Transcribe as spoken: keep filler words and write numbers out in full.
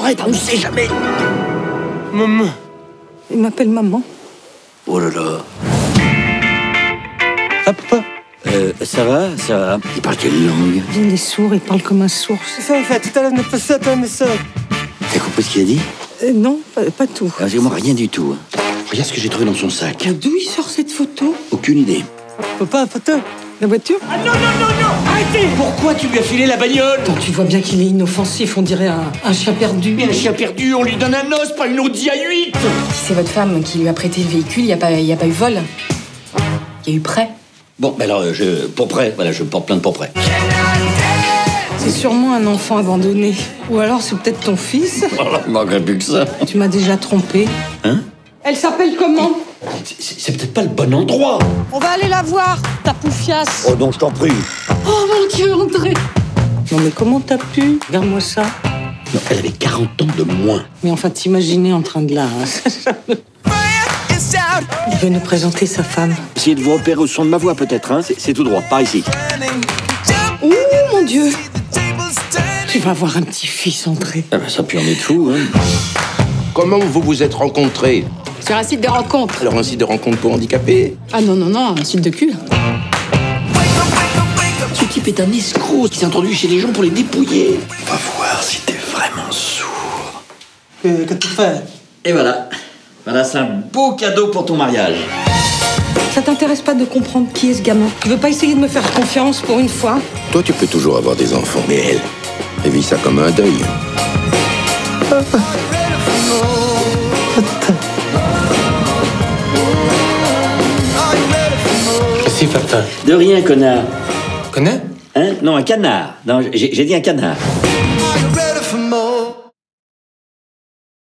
arrête, on ne sait jamais. Maman. Il m'appelle maman. Oh là là. Ah, papa. Euh, ça va, ça va. Il parle quelle langue? Il est sourd, il parle comme un sourd. Ça va, tout à l'heure, ne pas ça, toi, mais ça. T'as compris ce qu'il a dit? Euh, non, pas, pas tout. Ah, moi, rien du tout. Regarde ce que j'ai trouvé dans son sac. Ah, d'où il sort cette photo? Aucune idée. Papa, photo. La voiture? Ah non, non, non, non. Arrêtez. Pourquoi tu lui as filé la bagnole? Attends, tu vois bien qu'il est inoffensif, on dirait un, un chien perdu. Un chien perdu, on lui donne un os, pas une Audi A huit. Si c'est votre femme qui lui a prêté le véhicule, il n'y a, pas- y a pas eu vol. Il y a eu prêt. Bon, ben alors, euh, je, pour prêt, voilà, je porte plainte pour prêt. C'est sûrement un enfant abandonné. Ou alors c'est peut-être ton fils. Oh là, il manquerait plus que ça. Tu m'as déjà trompé. Hein? Elle s'appelle comment? C'est- C'est c'est peut-être pas le bon endroit. On va aller la voir, ta poufiasse. Oh, donc je t'en prie. Oh mon Dieu, André. Non mais comment t'as pu? Regarde-moi ça. Non, elle avait quarante ans de moins. Mais enfin, t'imaginer en train de la... Il veut nous présenter sa femme. Essayez de vous repérer au son de ma voix, peut-être, hein? C'est- C'est tout droit, par ici. Ouh, mon Dieu. Tu vas avoir un petit-fils, André. Ah ben, ça pue en est de fou, hein. Comment vous vous êtes rencontrés? Sur un site de rencontre. Alors un site de rencontre pour handicapés? Ah non, non, non, un site de cul. Ce type est un escroc qui s'est introduit chez les gens pour les dépouiller. On va voir si t'es vraiment sourd. Que, que tu fais? Et voilà. Voilà, c'est un beau cadeau pour ton mariage. Ça t'intéresse pas de comprendre qui est ce gamin? Tu veux pas essayer de me faire confiance pour une fois? Toi, tu peux toujours avoir des enfants, mais elle, elle vit ça comme un deuil. Si, papa. De rien, connard. Connais? Hein? Non, un canard. Non, j'ai j'ai dit un canard. Are you ready?